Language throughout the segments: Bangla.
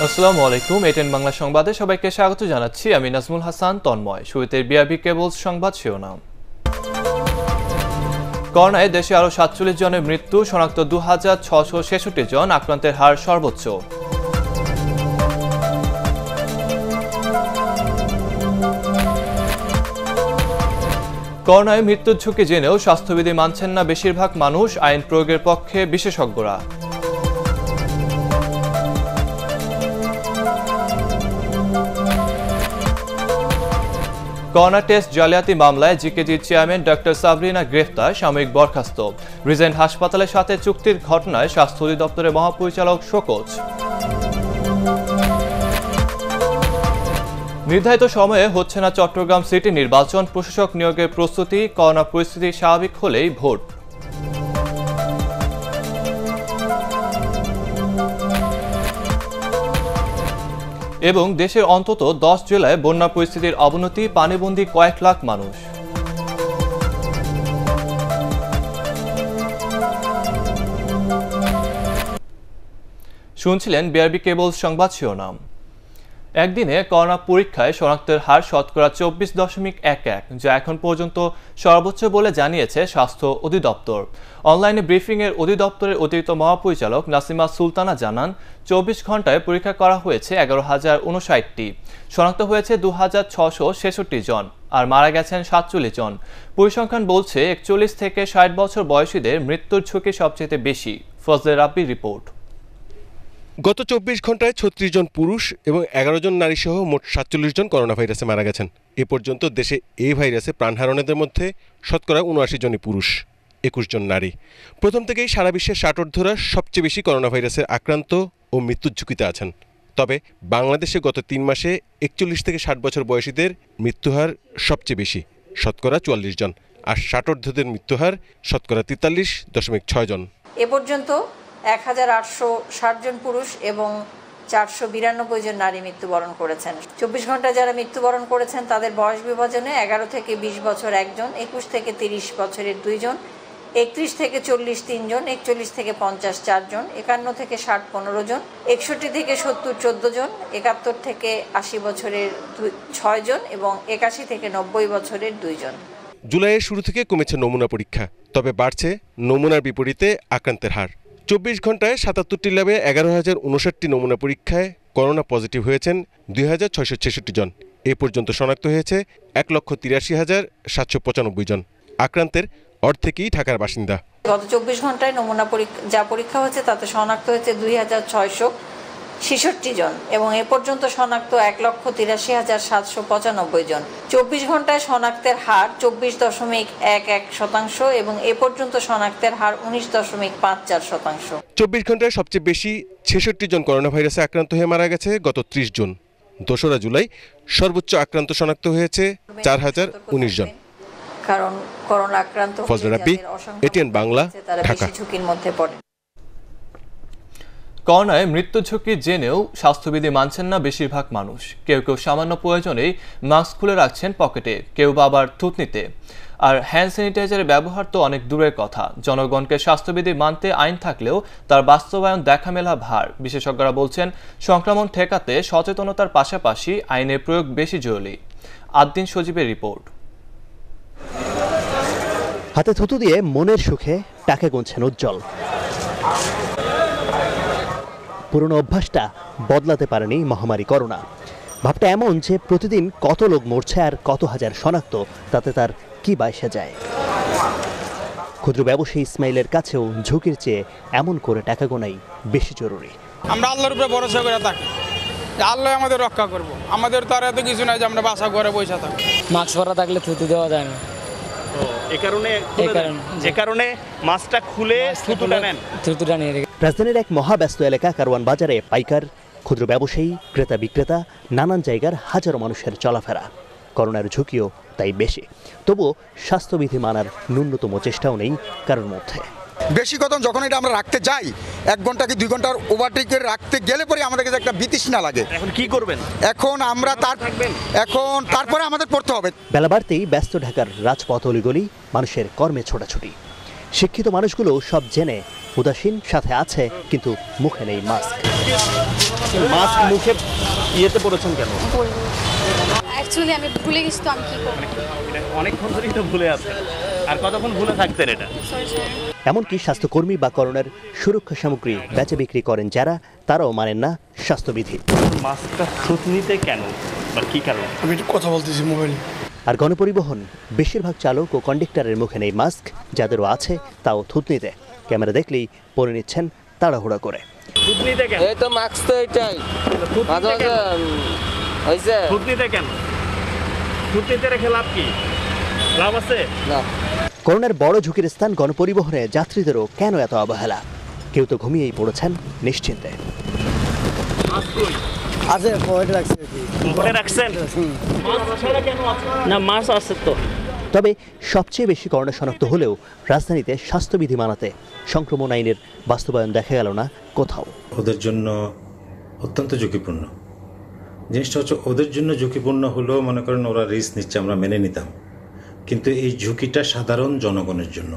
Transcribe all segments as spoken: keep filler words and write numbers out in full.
আসসালামু আলাইকুম এটিএন বাংলা সংবাদে সবাইকে স্বাগত জানাচ্ছি আমি নাজমুল হাসান তন্ময়। শুরুতে বিআরবি কেবলস সংবাদ শিরোনাম। করোনায় দেশে আরও সাতচল্লিশ জনের মৃত্যু, শনাক্ত দু হাজার ছশো ছেষট্টি জন, আক্রান্তের হার সর্বোচ্চ। করোনায় মৃত্যুর ঝুঁকি জেনেও স্বাস্থ্যবিধি মানছেন না বেশিরভাগ মানুষ, আইন প্রয়োগের পক্ষে বিশেষজ্ঞরা। করোনা টেস্ট জালিয়াতি মামলায় জিকেজির চেয়ারম্যান ডক্টর সাবরিনা গ্রেফতার, সাময়িক বরখাস্ত। রিজেন্ট হাসপাতালের সাথে চুক্তির ঘটনায় স্বাস্থ্য অধিদপ্তরের মহাপরিচালক শোকজ। নির্ধারিত সময়ে হচ্ছে না চট্টগ্রাম সিটি নির্বাচন, প্রশাসক নিয়োগের প্রস্তুতি। করোনা পরিস্থিতি স্বাভাবিক হলেই ভোট। এবং দেশের অন্তত দশ জেলায় বন্যা পরিস্থিতির অবনতি, পানিবন্দী কয়েক লাখ মানুষ। শুনছিলেন বিআরবি কেবলস সংবাদ শিরোনাম। একদিনে করোনা পরীক্ষায় শনাক্তের হার শতকরা চব্বিশ দশমিক এক এক, যা এখন পর্যন্ত সর্বোচ্চ বলে জানিয়েছে স্বাস্থ্য অধিদপ্তর। অনলাইনে ব্রিফিংয়ের অধিদপ্তরের অতিরিক্ত মহাপরিচালক নাসিমা সুলতানা জানান, চব্বিশ ঘন্টায় পরীক্ষা করা হয়েছে এগারো হাজার উনষাটটি, শনাক্ত হয়েছে দু হাজার ছশো ছেষট্টি জন, আর মারা গেছেন সাতচল্লিশ জন। পরিসংখ্যান বলছে একচল্লিশ থেকে ষাট বছর বয়সীদের মৃত্যুর ঝুঁকি সবচেয়ে বেশি। ফজলে রাব্বির রিপোর্ট। গত চব্বিশ ঘন্টায় ছত্রিশ জন পুরুষ এবং এগারো জন নারী সহ মোট সাতচল্লিশ জন করোনা ভাইরাসে মারা গেছেন। এ পর্যন্ত দেশে এই ভাইরাসে প্রাণ হারানোদের মধ্যে শতকরা উনআশি জনই পুরুষ, একুশ জন নারী। প্রথম থেকেই সারা বিশ্বের ষাটোর্ধ্বরা সবচেয়ে বেশি করোনা ভাইরাসের আক্রান্ত ও মৃত্যুর ঝুঁকিতে আছেন। তবে বাংলাদেশে গত তিন মাসে একচল্লিশ থেকে ষাট বছর বয়সীদের মৃত্যুহার সবচেয়ে বেশি, শতকরা চুয়াল্লিশ জন, আর ষাটোর্ধ্বদের মৃত্যুহার শতকরা তেতাল্লিশ দশমিক ছয় জন। এ পর্যন্ত এক হাজার আটশো ষাট জন পুরুষ এবং চারশো বিরানব্বই জন নারী মৃত্যুবরণ করেছেন। চব্বিশ ঘন্টায় যারা মৃত্যুবরণ করেছেন তাদের বয়স বিভাজনে এগারো থেকে বিশ বছর একজন, একুশ থেকে তিরিশ বছরের দুইজন, একত্রিশ থেকে চল্লিশ তিনজন, একচল্লিশ থেকে পঞ্চাশ চারজন, একান্ন থেকে ষাট পনেরো জন, একষট্টি থেকে সত্তর চোদ্দ জন, একাত্তর থেকে আশি বছরের ছয় জন এবং একাশি থেকে নব্বই বছরের দুইজন। জুলাইয়ের শুরু থেকে কমেছে নমুনা পরীক্ষা, তবে বাড়ছে নমুনার বিপরীতে আক্রান্তের হার। চব্বিশ ঘন্টায় সাতাত্তরটি ল্যাবে এগারো হাজার উনষাটটি নমুনা পরীক্ষায় করোনা পজিটিভ হয়েছেন দুই হাজার ছয়শো ছেষট্টি জন। এ পর্যন্ত শনাক্ত হয়েছে এক লক্ষ তিরাশি হাজার সাতশো পঁচানব্বই জন। আক্রান্তের অর্ধেকই ঢাকার বাসিন্দা। গত চব্বিশ ঘন্টায় নমুনা পরীক্ষা যা পরীক্ষা হয়েছে তাতে শনাক্ত হয়েছে দুই হাজার ছয়শো ছেষট্টি জন এবং এ পর্যন্ত শনাক্ত এক লক্ষ তিরাশি হাজার সাতশো পঁচানব্বই জন। চব্বিশ ঘন্টায় শনাক্তের হার চব্বিশ দশমিক এক এক শতাংশ এবং এ পর্যন্ত শনাক্তের হার উনিশ দশমিক পাঁচ চার শতাংশ। চব্বিশ ঘন্টায় সবচেয়ে বেশি ছেষট্টি জন করোনা ভাইরাসে আক্রান্ত হয়ে মারা গেছে গত ত্রিশ জন। দোসরা জুলাই সর্বোচ্চ আক্রান্ত শনাক্ত হয়েছে চার হাজার উনিশ জন। কারণ করোনা আক্রান্ত ফজলে রাব্বি, এটিএন বাংলা, ঢাকা। ঝুঁকির মধ্যে পড়ে। করোনায় মৃত্যু ঝুঁকি জেনেও স্বাস্থ্যবিধি মানছেন না বেশিরভাগ মানুষ। কেউ কেউ সামান্য প্রয়োজনেই মাস্ক খুলে রাখছেন পকেটে, কেউ বা আবার থুতনিতে। আর হ্যান্ড স্যানিটাইজারের ব্যবহার তো অনেক দূরের কথা। জনগণকে স্বাস্থ্যবিধি মানতে আইন থাকলেও তার বাস্তবায়ন দেখা মেলা ভার। বিশেষজ্ঞরা বলছেন, সংক্রমণ ঠেকাতে সচেতনতার পাশাপাশি আইনের প্রয়োগ বেশি জরুরি। আদ্দিন সজীবের রিপোর্ট। হাতে থুতু দিয়ে মনের সুখে টাকা গুনছেন উজ্জ্বল। পুরনো অভ্যাসটা বদলাতে পারেনি মহামারী করোনা। ভাবটা এমন যে প্রতিদিন কত লোক মরছে আর কত হাজার শনাক্ত, তাতে তার কি বাইসে যায়। ক্ষুদ্র ব্যবসায়ী ইসমাইলের কাছেও ঝুঁকির চেয়ে এমন করে টাকা গোনাই বেশি জরুরি। আমরা আল্লাহর উপরে ভরসা করে থাকি, আল্লাহ আমাদের রক্ষা করব। আমাদের তো আর এত কিছু নাই যে আমরা বাসা ঘরে বসে থাকি। মাস্ক পরা থাকলে থুতু দেওয়া যায় না, যে কারণে মাস্কটা খুলে থুতুটা নেন। থুতুটা নিয়ে রেখে রাজধানীর এক মহাব্যস্ত এলাকা কারওয়ান বাজারে পাইকার, ক্ষুদ্র ব্যবসায়ী, ক্রেতা বিক্রেতা, নানান জায়গার হাজারো মানুষের চলাফেরা। করোনার ঝুঁকিও তাই বেশি, তবুও স্বাস্থ্যবিধি মানার ন্যূনতম চেষ্টাও নেই কারোর মধ্যে। বেশি কথা যখন এটা আমরা রাখতে যাই, এক ঘন্টা কি দুই ঘন্টার ওভারটেকে রাখতে গেলে পরে আমাদের কাছে একটা বিতৃষ্ণা লাগে। এখন কি করবেন? এখন আমরা তার এখন তারপরে আমাদের পড়তে হবে। বেলা বাড়তেই ব্যস্ত ঢাকার রাজপথ অলিগলি, মানুষের কর্মে ছোটাছুটি। শিক্ষিত মানুষগুলো সব জেনে উদাসীন, সাথে আছে কিন্তু মুখে নেই মাস্ক। মাস্ক মুখে ইয়েতে পড়েছেন কেন? অ্যাকচুয়ালি আমি ভুলে গেছি তো আমি কি করব। অনেকক্ষণ ধরেই তো ভুলে আছেন, আর কতক্ষণ ভুলে থাকতেন এটা? এমনকি স্বাস্থ্যকর্মী বা করোনার সুরক্ষা সামগ্রী বেচা বিক্রি করেন যারা, তারাও মানেন না স্বাস্থ্যবিধি। মাস্কটা থুতনিতে কেন বা কি কারণে? আমি একটু কথা বলতেছি মোবাইলে। আর গণপরিবহন বেশিরভাগ চালক ও কন্ডাক্টরের মুখে নেই মাস্ক, যাদেরও আছে তাও থুতনিতে। ক্যামেরা দেখলেই পরে নিচ্ছেন তাড়াহুড়া করে। থুতনিতে কেন? এই তো মাস্ক তো এটাই মাঝে মাঝে হয়েছে। থুতনিতে কেন? থুতনিতে রেখে লাভ কি? লাভ আছে না। করোনার বড় ঝুঁকির স্থান গণপরিবহনে যাত্রীদেরও কেন এত অবহেলা? কেউ তো ঘুমিয়েই পড়েছেন নিশ্চিন্তে। আছে পকেটে রাখছি। পকেটে রাখছেন? মাস্ক ছাড়া কেন আছে? না মাস্ক আছে তো। তবে সবচেয়ে বেশি করোনা শনাক্ত হলেও রাজধানীতে স্বাস্থ্যবিধি মানাতে সংক্রমণ আইনের বাস্তবায়ন দেখা গেল না কোথাও। ওদের জন্য অত্যন্ত ঝুঁকিপূর্ণ জিনিসটা হচ্ছে, ওদের জন্য ঝুঁকিপূর্ণ হলেও মনে করেন ওরা রিস্ক নিচ্ছে, আমরা মেনে নিতাম, কিন্তু এই ঝুঁকিটা সাধারণ জনগণের জন্য।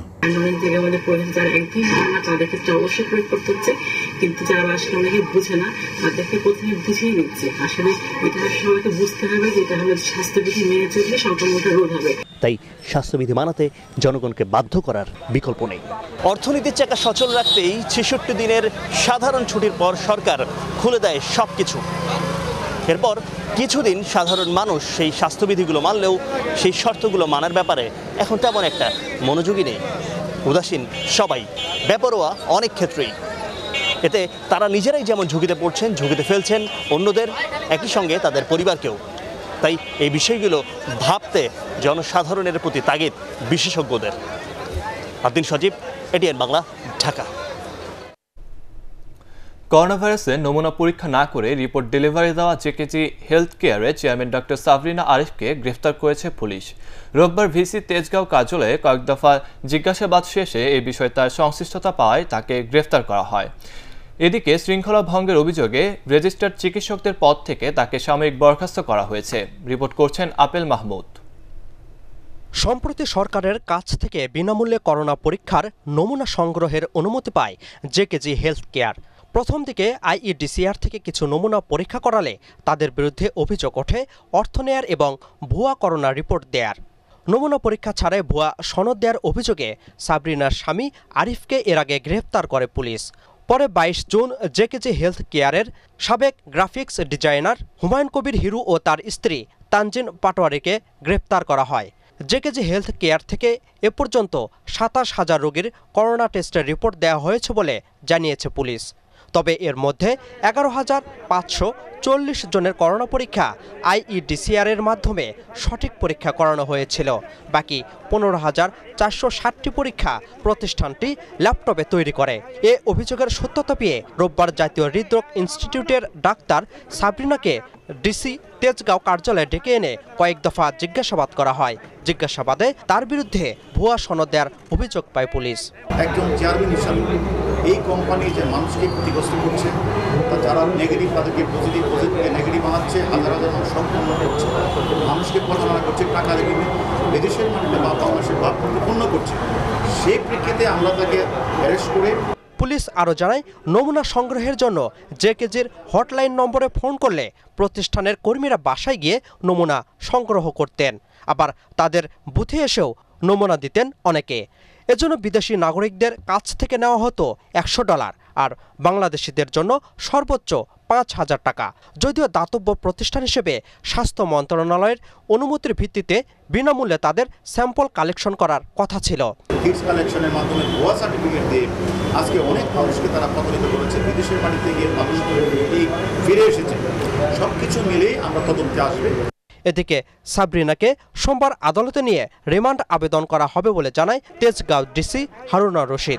অবশ্যই প্রয়োগ করতে হচ্ছে, কিন্তু যারা আসলে অনেকে বুঝে না তাদেরকে প্রথমে বুঝিয়ে নিচ্ছে। আসলে এটা সবাইকে বুঝতে হবে যে এটা আমাদের স্বাস্থ্যবিধি মেনে চললে সংক্রমণটা রোধ হবে। তাই স্বাস্থ্যবিধি মানাতে জনগণকে বাধ্য করার বিকল্প নেই। অর্থনীতির চাকা সচল রাখতেই ছেষট্টি দিনের সাধারণ ছুটির পর সরকার খুলে দেয় সব কিছু। এরপর কিছুদিন সাধারণ মানুষ সেই স্বাস্থ্যবিধিগুলো মানলেও সেই শর্তগুলো মানার ব্যাপারে এখন তেমন একটা মনোযোগী নেই। উদাসীন সবাই, বেপরোয়া অনেক ক্ষেত্রেই। এতে তারা নিজেরাই যেমন ঝুঁকিতে পড়ছেন, ঝুঁকিতে ফেলছেন অন্যদের, একই সঙ্গে তাদের পরিবারকেও। তাই এই বিষয়গুলো ভাবতে জনসাধারণের প্রতি তাগিদ বিশেষজ্ঞদের। আদিন সজীব, এটিএন বাংলা, ঢাকা। করোনা ভাইরাসের নমুনা পরীক্ষা না করে রিপোর্ট ডেলিভারি দেওয়া জেকেজি হেলথ কেয়ারের চেয়ারম্যান ডক্টর সাবরিনা আরিফকে গ্রেফতার করেছে পুলিশ। রোববার ভিসি তেজগাঁও কার্যালয়ে কয়েক দফা জিজ্ঞাসাবাদ শেষে এই বিষয়ে তার সংশ্লিষ্টতা পাওয়ায় তাকে গ্রেফতার করা হয়। এদিকে শৃঙ্খলা ভঙ্গের অভিযোগে রেজিস্টার্ড চিকিৎসকদের পদ থেকে তাকে সাময়িক বরখাস্ত করা হয়েছে। রিপোর্ট করছেন আপেল মাহমুদ। সম্প্রতি সরকারের কাছ থেকে বিনামূল্যে করোনা পরীক্ষার নমুনা সংগ্রহের অনুমতি পায় জেকেজি হেলথ কেয়ার। প্রথম দিকে আইইডিসিআর থেকে কিছু নমুনা পরীক্ষা করালে তাদের বিরুদ্ধে অভিযোগ ওঠে অর্থ নেয়ার এবং ভুয়া করোনা রিপোর্ট দেয়ার। নমুনা পরীক্ষা ছাড়াই ভুয়া সনদ দেওয়ার অভিযোগে সাবরিনার স্বামী আরিফকে এর আগে গ্রেফতার করে পুলিশ। পরে বাইশ জুন জেকেজি হেলথ কেয়ারের সাবেক গ্রাফিক্স ডিজাইনার হুমায়ুন কবির হিরু ও তার স্ত্রী তানজিন পাটোয়ারিকে গ্রেফতার করা হয়। জেকেজি হেলথ কেয়ার থেকে এ পর্যন্ত সাতাশ হাজার রোগীর করোনা টেস্টের রিপোর্ট দেওয়া হয়েছে বলে জানিয়েছে পুলিশ। তবে এর মধ্যে এগারো হাজার পাঁচশো চল্লিশ জনের করোনা পরীক্ষা আইইডিসিআর এর মাধ্যমে সঠিক পরীক্ষা করানো হয়েছিল। বাকি পনেরো হাজার চারশো ষাটটি পরীক্ষা প্রতিষ্ঠানটি ল্যাপটপে তৈরি করে। এ অভিযোগের সত্যতা পেয়ে রোববার জাতীয় হৃদরোগ ইনস্টিটিউটের ডাক্তার সাবরিনাকে ডিসি তেজগাঁও কার্যালয়ে ডেকে এনে কয়েক দফা জিজ্ঞাসাবাদ করা হয়। জিজ্ঞাসাবাদে তার বিরুদ্ধে ভুয়া সনদ দেওয়ার অভিযোগ পায় পুলিশ। একজন চেয়ারম্যান হিসাবে এই কোম্পানি যে মানুষকে ক্ষতিগ্রস্ত করছে, তা যারা নেগেটিভ তাদেরকে পজিটিভ, পজিটিভকে নেগেটিভ বানাচ্ছে, হাজার হাজার মানুষ সম্পূর্ণ করছে, মানুষকে প্রচারণা করছে, টাকা রেখে বিদেশের মাটিতে বা বাংলাদেশের ভাব পূর্ণ করছে। সেই প্রেক্ষিতে আমরা তাকে অ্যারেস্ট করে। পুলিশ আরও জানায়, নমুনা সংগ্রহের জন্য জেকেজির হটলাইন নম্বরে ফোন করলে প্রতিষ্ঠানের কর্মীরা বাসায় গিয়ে নমুনা সংগ্রহ করতেন। আবার তাদের বুথে এসেও নমুনা দিতেন অনেকে। এজন্য বিদেশি নাগরিকদের কাছ থেকে নেওয়া হতো একশো ডলার আর বাংলাদেশিদের জন্য সর্বোচ্চ পাঁচ হাজার টাকা। যদিও দাতব্য প্রতিষ্ঠান হিসেবে স্বাস্থ্য মন্ত্রণালয়ের অনুমতির ভিত্তিতে বিনামূল্যে তাদের স্যাম্পল কালেকশন করার কথা ছিল। কিটস কালেকশনের মাধ্যমে ভুয়া সার্টিফিকেট দিয়ে আজকে অনেক মানুষকে তারা প্রতারিত করেছে। বিদেশের বাড়িতে গিয়ে মানুষ ফিরে এসেছে। সব কিছু মিলেই আমরা তদন্তে আসবে। এদিকে সাবরিনাকে সোমবার আদালতে নিয়ে রিমান্ড আবেদন করা হবে বলে জানায় Tejgaon DC Haruna Rashid.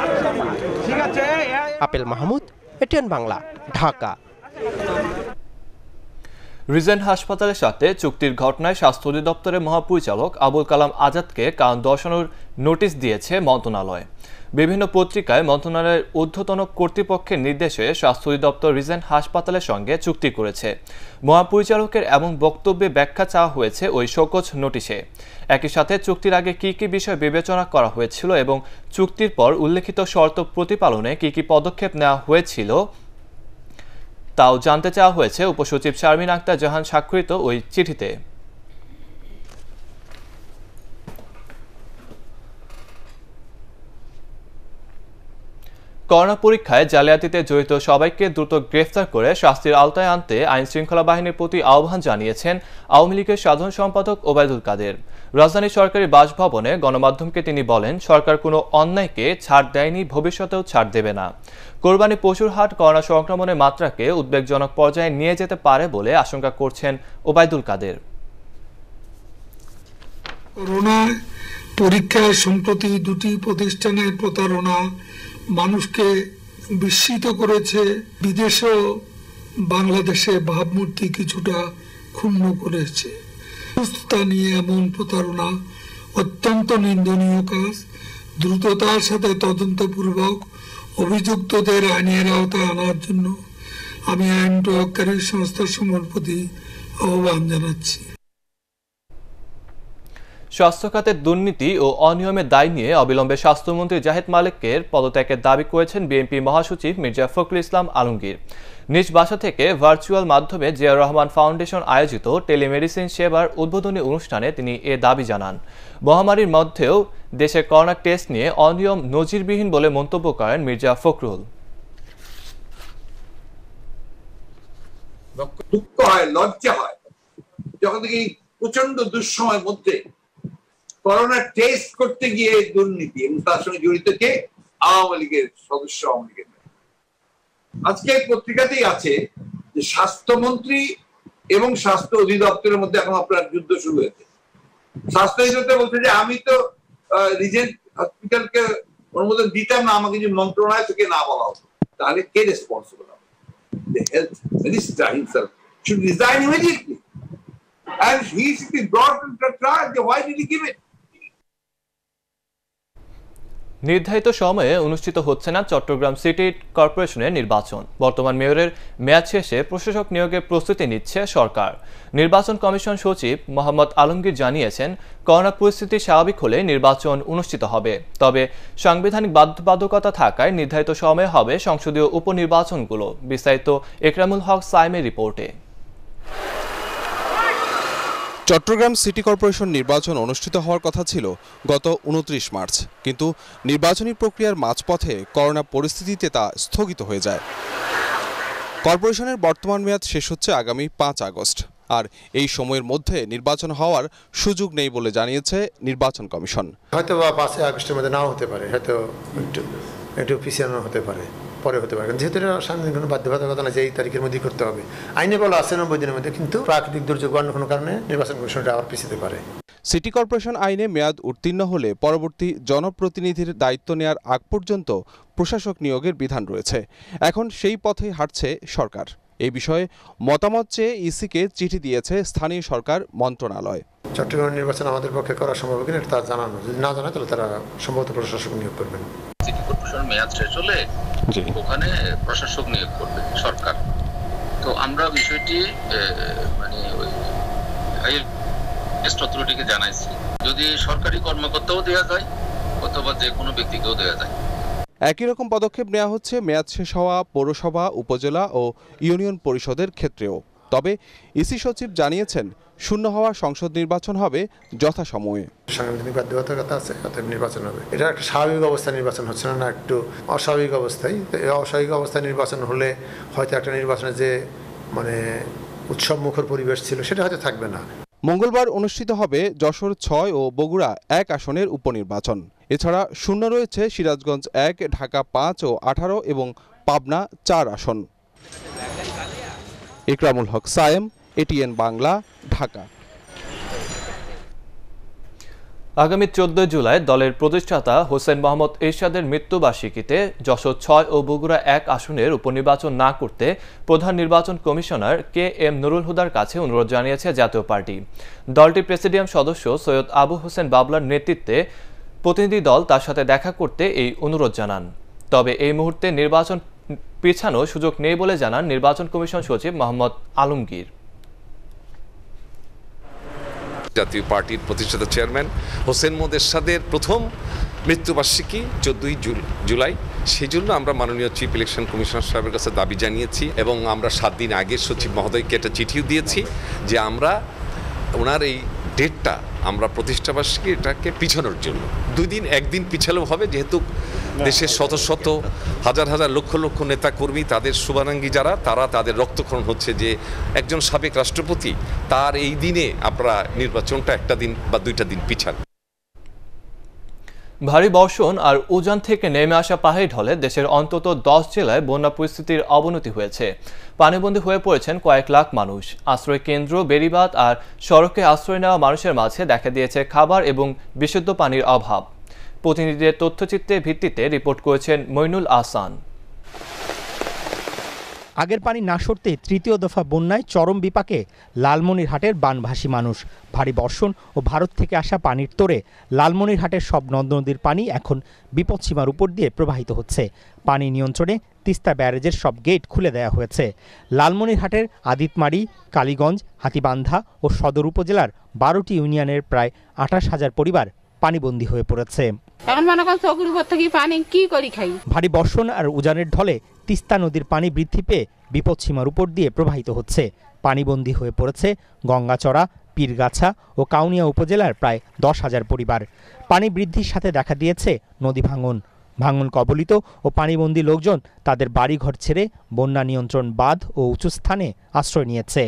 Apel Mahmud, ATN Bangla, Dhaka. Regent হাসপাতালের সাথে চুক্তির ঘটনায় স্বাস্থ্য অধিদপ্তরের মহাপরিচালক আবুল কালাম আজাদকে কারণ দর্শানোর নোটিশ দিয়েছে মন্ত্রণালয়। বিভিন্ন পত্রিকায় মন্ত্রণালয়ের ঊর্ধ্বতন কর্তৃপক্ষের নির্দেশে স্বাস্থ্য অধিদপ্তর রিজেন্ট হাসপাতালের সঙ্গে চুক্তি করেছে। মহাপরিচালকের এমন বক্তব্যে ব্যাখ্যা চাওয়া হয়েছে ওই শোকজ নোটিশে। একই সাথে চুক্তির আগে কী কী বিষয় বিবেচনা করা হয়েছিল এবং চুক্তির পর উল্লেখিত শর্ত প্রতিপালনে কী কী পদক্ষেপ নেওয়া হয়েছিল তাও জানতে চাওয়া হয়েছে উপসচিব শারমিন আক্তার জাহান স্বাক্ষরিত ওই চিঠিতে। করোনা পরীক্ষায় জালিয়াতিতে জড়িত সবাইকে দ্রুত গ্রেফতার করে শাস্তির আওতায় আনতে আইন শৃঙ্খলা বাহিনীর প্রতি আহ্বান জানিয়েছেন আওয়ামী লীগের সাধারণ সম্পাদক ওবায়দুল কাদের। রাজধানী সরকারি বাসভবনে গণমাধ্যমকে তিনি বলেন, সরকার কোনো অন্যায়কে ছাড় দেয়নি, ভবিষ্যতেও ছাড় দেবে না। কোরবানি পশুর হাট করোনা সংক্রমণের মাত্রাকে উদ্বেগজনক পর্যায়ে নিয়ে যেতে পারে বলে আশঙ্কা করছেন ওবায়দুল কাদের। করোনা পরীক্ষায় সম্প্রতি দুটি প্রতিষ্ঠানের প্রতারণা মানুষকে বিস্মিত করেছে। বিদেশেও বাংলাদেশে ভাবমূর্তি কিছুটা ক্ষুণ্ণ করেছে। সুস্থতা নিয়ে এমন প্রতারণা অত্যন্ত নিন্দনীয় কাজ। দ্রুততার সাথে তদন্তপূর্বক অভিযুক্তদের আইনের আওতায় আনার জন্য আমি আইন প্রয়োগকারী সংস্থাসমূহের প্রতি আহ্বান জানাচ্ছি। স্বাস্থ্য খাতের দুর্নীতি ও অনিয়মের দায় নিয়ে অবিলম্বে স্বাস্থ্যমন্ত্রী জাহিদ মালিকের পদত্যাগের দাবি করেছেন বিএনপি মহাসচিব মির্জা ফখরুল ইসলাম আলমগীর। নিজ বাসা থেকে ভার্চুয়াল মাধ্যমে জিয়াউর রহমান ফাউন্ডেশন আয়োজিত টেলিমেডিসিন সেবার উদ্বোধনী অনুষ্ঠানে তিনি এ দাবি জানান। মহামারীর মধ্যেও দেশে করোনা টেস্ট নিয়ে অনিয়ম নজিরবিহীন বলে মন্তব্য করেন মির্জা ফখরুল। দুঃখ হয়, লজ্জা হয় যখন থেকে প্রচন্ড দুঃসময়ের মধ্যে করোনা টেস্ট করতে গিয়ে দুর্নীতি এবং তার সঙ্গে জড়িত কে? আওয়ামী লীগের সদস্য, আওয়ামী লীগের। আজকে পত্রিকাতেই আছে যে স্বাস্থ্যমন্ত্রী এবং স্বাস্থ্য অধিদপ্তরের মধ্যে এখন আপনার যুদ্ধ শুরু হয়েছে। স্বাস্থ্য অধিদপ্তর বলছে যে আমি তো রিজেন্ট হসপিটালকে অনুমোদন দিতাম না, আমাকে যে মন্ত্রণালয় থেকে না বলা হতো। তাহলে কে রেসপন্সিবল হবে? The health minister himself should resign immediately. And he should be brought into trial. Why did he give it? নির্ধারিত সময়ে অনুষ্ঠিত হচ্ছে না চট্টগ্রাম সিটি কর্পোরেশনের নির্বাচন। বর্তমান মেয়রের মেয়াদ শেষে প্রশাসক নিয়োগের প্রস্তুতি নিচ্ছে সরকার। নির্বাচন কমিশন সচিব মোহাম্মদ আলমগীর জানিয়েছেন, করোনা পরিস্থিতি স্বাভাবিক হলে নির্বাচন অনুষ্ঠিত হবে। তবে সাংবিধানিক বাধ্যবাধকতা থাকায় নির্ধারিত সময়ে হবে সংসদীয় উপনির্বাচনগুলো। বিস্তারিত একরামুল হক সাইমের রিপোর্টে। চট্টগ্রাম সিটি কর্পোরেশন নির্বাচন অনুষ্ঠিত হওয়ার কথা ছিল গত উনত্রিশ মার্চ, কিন্তু নির্বাচনী প্রক্রিয়ার মাঝপথে করোনা পরিস্থিতিতে তা স্থগিত হয়ে যায়। কর্পোরেশনের বর্তমান মেয়াদ শেষ হচ্ছে আগামী পাঁচ আগস্ট, আর এই সময়ের মধ্যে নির্বাচন হওয়ার সুযোগ নেই বলে জানিয়েছে নির্বাচন কমিশন। হয়তো বা পাঁচই আগস্টের মধ্যে নাও হতে পারে, হয়তো একটু একটু পিছিয়ে হতে পারে, পরে হতে পারে, যেহেতু এটা সাংবিধানিক কোনো বাধ্যবাধকতা না যে এই তারিখের মধ্যেই করতে হবে। আইনে বলা আছে নব্বই দিনের মধ্যে, কিন্তু প্রাকৃতিক দুর্যোগ অন্য কোনো কারণে নির্বাচন কমিশনটা আবার পিছিয়ে পারে। সিটি কর্পোরেশন আইনে মেয়াদ উত্তীর্ণ হলে পরবর্তী জনপ্রতিনিধির দায়িত্ব নেওয়ার আগ পর্যন্ত প্রশাসক নিয়োগের বিধান রয়েছে। এখন সেই পথেই হাঁটছে সরকার। এই বিষয়ে মতামত চেয়ে ইসিকে চিঠি দিয়েছে স্থানীয় সরকার মন্ত্রণালয়। চট্টগ্রাম নির্বাচন আমাদের পক্ষে করা সম্ভব কিনা এটা তার জানানো, যদি না জানায় তাহলে তারা সম্ভবত প্রশাসক নিয়োগ করবেন। সিটি কর্পোরেশন মেয়াদ শেষ হলে ওখানে প্রশাসক নিয়োগ করবে সরকার। তো আমরা বিষয়টি মানে ওই হাইয়েস্ট অথরিটিকে জানাইছি, যদি সরকারি কর্মকর্তাও দেওয়া যায় অথবা যে কোনো ব্যক্তিকেও দেওয়া যায়। একই রকম পদক্ষেপ নেওয়া হচ্ছে মেয়াদ শেষ হওয়া পৌরসভা, উপজেলা ও ইউনিয়ন পরিষদের ক্ষেত্রেও। তবে ইসি সচিব জানিয়েছেন, শূন্য হওয়া সংসদ নির্বাচন হবে যথাসময়ে। সাংবিধানিক বাধ্যবাধকতা আছে, অতএব নির্বাচন হবে। এটা একটা স্বাভাবিক অবস্থায় নির্বাচন হচ্ছে না, না একটু অস্বাভাবিক অবস্থায়। এই অস্বাভাবিক অবস্থায় নির্বাচন হলে হয়তো একটা নির্বাচনে যে মানে উৎসব মুখর পরিবেশ ছিল সেটা হয়তো থাকবে না। মঙ্গলবার অনুষ্ঠিত হবে যশোর ছয় ও বগুড়া এক আসনের উপনির্বাচন। এছাড়া শূন্য রয়েছে সিরাজগঞ্জ এক, ঢাকা পাঁচ ও আঠারো এবং পাবনা চার আসন। ইকরামুল হক সায়েম, এটিএন বাংলা, ঢাকা। আগামী চোদ্দই জুলাই দলের প্রতিষ্ঠাতা হোসেন মোহাম্মদ এরশাদের মৃত্যুবার্ষিকীতে যশোর ছয় ও বগুড়া এক আসনের উপনির্বাচন না করতে প্রধান নির্বাচন কমিশনার কে এম নুরুল হুদার কাছে অনুরোধ জানিয়েছে জাতীয় পার্টি। দলটির প্রেসিডিয়াম সদস্য সৈয়দ আবু হোসেন বাবলার নেতৃত্বে প্রতিনিধি দল তার সাথে দেখা করতে এই অনুরোধ জানান। তবে এই মুহূর্তে নির্বাচন পিছানোর সুযোগ নেই বলে জানান নির্বাচন কমিশন সচিব মোহাম্মদ আলমগীর। জাতীয় পার্টির প্রতিষ্ঠাতা চেয়ারম্যান হোসেন মোহাম্মদ এরশাদের প্রথম মৃত্যুবার্ষিকী চোদ্দোই জুলাই, সেই জন্য আমরা মাননীয় চিফ ইলেকশন কমিশনার সাহেবের কাছে দাবি জানিয়েছি এবং আমরা সাত দিন আগে সচিব মহোদয়কে একটা চিঠিও দিয়েছি যে আমরা ওনার এই ডেটটা আমরা প্রতিষ্ঠাবার্ষিকী এটাকে পিছানোর জন্য দুই দিন একদিন পিছালেও হবে, যেহেতু দেশের শত শত হাজার হাজার লক্ষ লক্ষ নেতা কর্মী তাদের শুভারাঙ্গী যারা তারা তাদের রক্তক্ষরণ হচ্ছে যে একজন সাবেক রাষ্ট্রপতি তার এই দিনে আপনারা নির্বাচনটা একটা দিন বা দুইটা দিন পিছান। ভারী বর্ষণ আর উজান থেকে নেমে আসা পাহাড়ি ঢলে দেশের অন্তত দশ জেলায় বন্যা পরিস্থিতির অবনতি হয়েছে। পানিবন্দী হয়ে পড়েছেন কয়েক লাখ মানুষ। আশ্রয় কেন্দ্র, বেড়িবাঁধ আর সড়কে আশ্রয় নেওয়া মানুষের মাঝে দেখা দিয়েছে খাবার এবং বিশুদ্ধ পানির অভাব। প্রতিনিধিদের তথ্যচিত্রের ভিত্তিতে রিপোর্ট করেছেন মইনুল আহসান। আগের পানি না সরতেই তৃতীয় দফা বন্যায় চরম বিপাকে লালমনিরহাটের বানভাসী মানুষ। ভারী বর্ষণ ও ভারত থেকে আসা পানির তোড়ে লালমনিরহাটের সব নদ নদীর পানি এখন বিপদসীমার উপর দিয়ে প্রবাহিত হচ্ছে। পানি নিয়ন্ত্রণে তিস্তা ব্যারেজের সব গেট খুলে দেওয়া হয়েছে। লালমনিরহাটের আদিতমারি, কালীগঞ্জ, হাতীবান্ধা ও সদর উপজেলার বারোটি ইউনিয়নের প্রায় আঠাশ হাজার পরিবার পানিবন্দী হয়ে পড়েছে। ভারী বর্ষণ আর উজানের ঢলে তিস্তা নদীর পানি বৃদ্ধি পেয়ে বিপদসীমার উপর দিয়ে প্রবাহিত হচ্ছে। পানিবন্দী হয়ে পড়েছে গঙ্গাচড়া, পীরগাছা ও কাউনিয়া উপজেলার প্রায় দশ হাজার পরিবার। পানি বৃদ্ধির সাথে দেখা দিয়েছে নদী ভাঙন। ভাঙন কবলিত ও পানিবন্দী লোকজন তাদের বাড়িঘর ছেড়ে বন্যা নিয়ন্ত্রণ বাঁধ ও উঁচু স্থানে আশ্রয় নিয়েছে।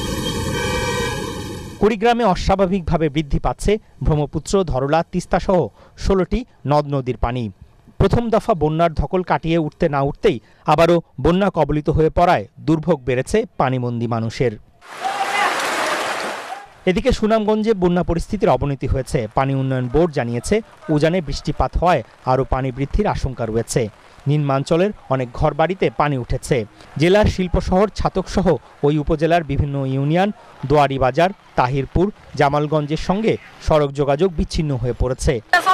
কুড়িগ্রামে অস্বাভাবিকভাবে বৃদ্ধি পাচ্ছে ব্রহ্মপুত্র, ধরলা, তিস্তাসহ ষোলোটি নদ নদীর পানি। প্রথম দফা বন্যার ধকল কাটিয়ে উঠতে না উঠতেই আবারও বন্যা কবলিত হয়ে পড়ায় দুর্ভোগ বেড়েছে পানিবন্দী মানুষের। এদিকে সুনামগঞ্জে বন্যা পরিস্থিতির অবনতি হয়েছে। পানি উন্নয়ন বোর্ড জানিয়েছে উজানে বৃষ্টিপাত হওয়ায় আরও পানি বৃদ্ধির আশঙ্কা রয়েছে। নিম্নাঞ্চলের অনেক ঘরবাড়িতে পানি উঠেছে। জেলার শিল্প শহর ছাতকসহ ওই উপজেলার বিভিন্ন ইউনিয়ন, দোয়ারি বাজার, তাহিরপুর, জামালগঞ্জের সঙ্গে সড়ক যোগাযোগ বিচ্ছিন্ন হয়ে পড়েছে।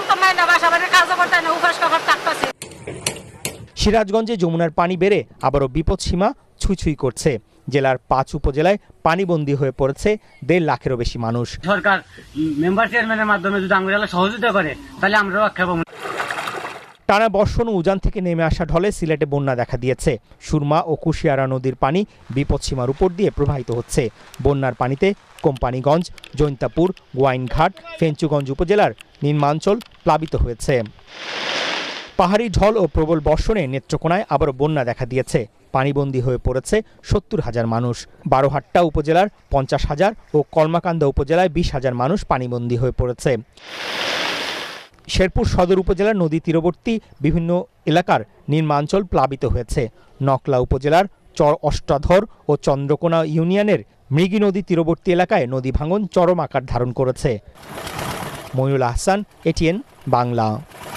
সিরাজগঞ্জে যমুনার পানি বেড়ে আবারও বিপদসীমা ছুঁই ছুঁই করছে। জেলার পাঁচ উপজেলায় পানিবন্দী হয়ে পড়েছে দেড় লাখেরও বেশি মানুষ। সরকার মেম্বার চেয়ারম্যানের মাধ্যমে যদি আমরা সহযোগিতা করে তাহলে আমরা রক্ষা পাবো। টানা বর্ষণ ও উজান থেকে নেমে আসা ঢলে সিলেটে বন্যা দেখা দিয়েছে। সুরমা ও কুশিয়ারা নদীর পানি বিপদসীমার উপর দিয়ে প্রবাহিত হচ্ছে। বন্যার পানিতে কোম্পানিগঞ্জ, জৈন্তাপুর, গোয়াইনঘাট, ফেঞ্চুগঞ্জ উপজেলার নিম্নাঞ্চল প্লাবিত হয়েছে। পাহাড়ি ঢল ও প্রবল বর্ষণে নেত্রকোনায় আবারও বন্যা দেখা দিয়েছে। পানিবন্দী হয়ে পড়েছে সত্তর হাজার মানুষ। বারোহাট্টা উপজেলার পঞ্চাশ হাজার ও কলমাকান্দা উপজেলায় বিশ হাজার মানুষ পানিবন্দী হয়ে পড়েছে। শেরপুর সদর উপজেলার নদী তীরবর্তী বিভিন্ন এলাকার নিম্নাঞ্চল প্লাবিত হয়েছে। নকলা উপজেলার চর অষ্টাধর ও চন্দ্রকোনা ইউনিয়নের মৃগী নদী তীরবর্তী এলাকায় নদী ভাঙন চরম আকার ধারণ করেছে। মইনুল আহসান, এটিএন বাংলা।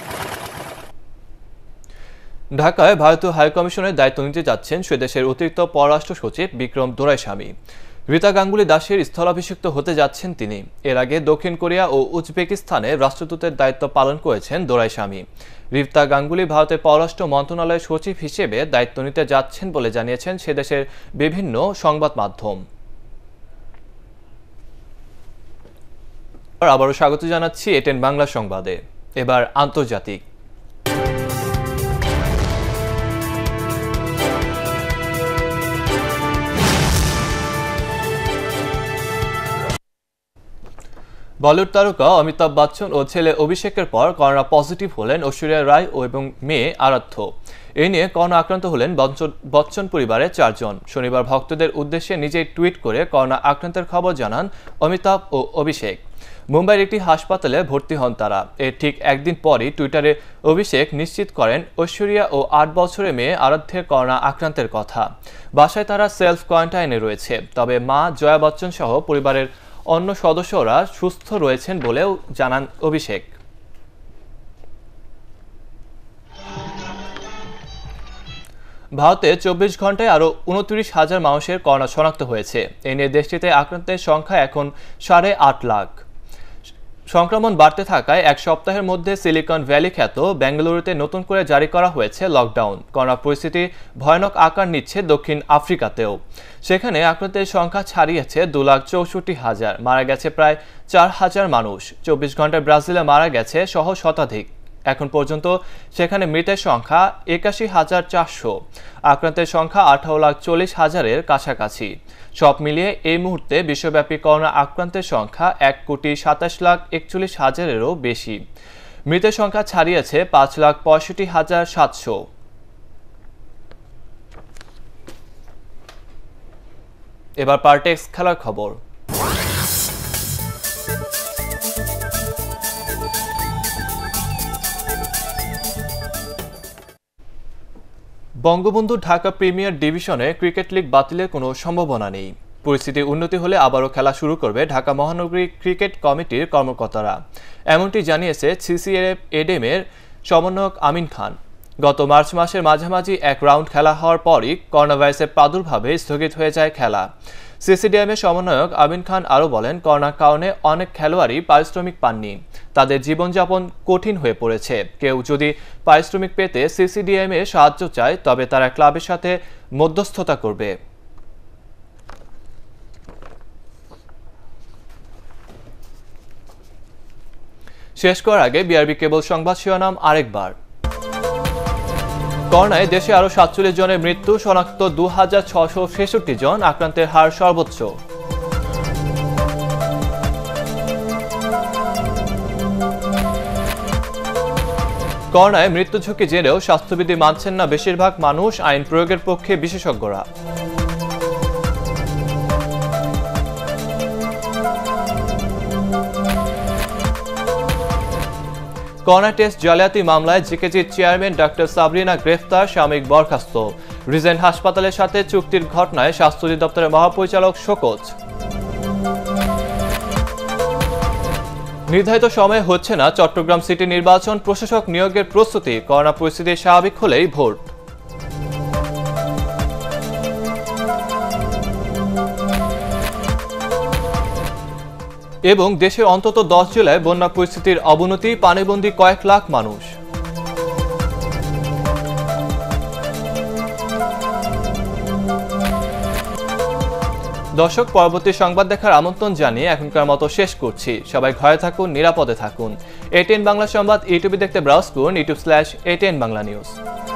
ঢাকায় ভারতীয় হাইকমিশনের দায়িত্ব নিতে যাচ্ছেন সেদেশের অতিরিক্ত পররাষ্ট্র সচিব বিক্রম দোরাইস্বামী। রীতা গাঙ্গুলি দাসের স্থলাভিষিক্ত হতে যাচ্ছেন তিনি। এর আগে দক্ষিণ কোরিয়া ও উজবেকিস্তানে রাষ্ট্রদূতের দায়িত্ব পালন করেছেন দোরাইস্বামী। রীতা গাঙ্গুলি ভারতের পররাষ্ট্র মন্ত্রণালয়ের সচিব হিসেবে দায়িত্ব নিতে যাচ্ছেন বলে জানিয়েছেন সেদেশের বিভিন্ন সংবাদ মাধ্যম। আবারও স্বাগত জানাচ্ছি এটেন বাংলা সংবাদে। এবার আন্তর্জাতিক। বলিউড তারকা অমিতাভ বচ্চন ও ছেলে অভিষেকের পর করোনা পজিটিভ হলেন ঐশ্বরিয়া রায় ও এবং মেয়ে আরাধ্য। এই নিয়ে করোনা আক্রান্ত হলেন বচ্চন পরিবারের চারজন। শনিবার ভক্তদের উদ্দেশ্যে নিজেই টুইট করে করোনা আক্রান্তের খবর জানান অমিতাভ ও অভিষেক। মুম্বাইয়ের একটি হাসপাতালে ভর্তি হন তারা। এর ঠিক একদিন পরই টুইটারে অভিষেক নিশ্চিত করেন ঐশ্বরিয়া ও আট বছরের মেয়ে আরাধ্যের করোনা আক্রান্তের কথা। বাসায় তারা সেলফ কোয়ারেন্টাইনে রয়েছে। তবে মা জয়া বচ্চন সহ পরিবারের অন্য সদস্যরা সুস্থ রয়েছেন বলেও জানান অভিষেক। ভারতে চব্বিশ ঘন্টায় আরও উনত্রিশ হাজার মানুষের করোনা শনাক্ত হয়েছে। এ নিয়ে দেশটিতে আক্রান্তের সংখ্যা এখন সাড়ে আট লাখ। সংক্রমণ বাড়তে থাকায় এক সপ্তাহের মধ্যে সিলিকন ভ্যালি খ্যাত বেঙ্গালুরুতে নতুন করে জারি করা হয়েছে লকডাউন। করোনা পরিস্থিতি ভয়ানক আকার নিচ্ছে দক্ষিণ আফ্রিকাতেও। সেখানে আক্রান্তের সংখ্যা ছাড়িয়েছে দু লাখ চৌষট্টি হাজার। মারা গেছে প্রায় চার হাজার মানুষ। চব্বিশ ঘন্টায় ব্রাজিলে মারা গেছে সহ শতাধিক এখন পর্যন্ত সেখানে মৃতের সংখ্যা একাশি হাজার চারশো, আক্রান্তের সংখ্যা আঠারো লাখ চল্লিশ হাজারের কাছাকাছি। সব মিলিয়ে এই মুহূর্তে বিশ্বব্যাপী করোনা আক্রান্তের সংখ্যা এক কোটি সাতাশ লাখ একচল্লিশ হাজারেরও বেশি। মৃতের সংখ্যা ছাড়িয়েছে পাঁচ লাখ পঁয়ষট্টি হাজার সাতশো। এবার পার্টেক্স খেলার খবর। বঙ্গবন্ধু ঢাকা প্রিমিয়ার ডিভিশনে ক্রিকেট লিগ বাতিলের কোনো সম্ভাবনা নেই। পরিস্থিতির উন্নতি হলে আবারও খেলা শুরু করবে ঢাকা মহানগরী ক্রিকেট কমিটির কর্মকর্তারা, এমনটি জানিয়েছে সিসিএফ এডেমের সমন্বয়ক আমিন খান। গত মার্চ মাসের মাঝামাঝি এক রাউন্ড খেলা হওয়ার পরই করোনাভাইরাসের প্রাদুর্ভাবে স্থগিত হয়ে যায় খেলা। সিসিডিএমের সমন্বয়ক আমিন খান আরও বলেন, করোনার কারণে অনেক খেলোয়াড়ই পারিশ্রমিক পাননি, তাদের জীবনযাপন কঠিন হয়ে পড়েছে। কেউ যদি পারিশ্রমিক পেতে সিসিডিএম এর সাহায্য চায় তবে তারা ক্লাবের সাথে মধ্যস্থতা করবে। শেষ করার আগে বিআরবি কেবল সংবাদ শিরোনাম আরেকবার। করোনায় দেশে আরো সাতচল্লিশ জনের মৃত্যু, শনাক্ত দু হাজার ছশো ছেষট্টি জন, আক্রান্তের হার সর্বোচ্চ। করোনায় মৃত্যু ঝুঁকি জেনেও স্বাস্থ্যবিধি মানছেন না বেশিরভাগ মানুষ, আইন প্রয়োগের পক্ষে বিশেষজ্ঞরা। করোনা টেস্ট জালিয়াতি মামলায় জেকেজির চেয়ারম্যান ডক্টর সাবরিনা গ্রেফতার, সাময়িক বরখাস্ত। রিজেন্ট হাসপাতালের সাথে চুক্তির ঘটনায় স্বাস্থ্য অধিদপ্তরের মহাপরিচালক শোকজ। নির্ধারিত সময়ে হচ্ছে না চট্টগ্রাম সিটি নির্বাচন, প্রশাসক নিয়োগের প্রস্তুতি, করোনা পরিস্থিতি স্বাভাবিক হলেই ভোট। এবং দেশের অন্তত দশ জেলায় বন্যা পরিস্থিতির অবনতি, পানিবন্দী কয়েক লাখ মানুষ। দর্শক, পরবর্তী সংবাদ দেখার আমন্ত্রণ জানিয়ে এখনকার মতো শেষ করছি। সবাই ঘরে থাকুন, নিরাপদে থাকুন। এটিএন বাংলা সংবাদ ইউটিউবে দেখতে ব্রাউজ করুন YouTube slash ATN Bangla news.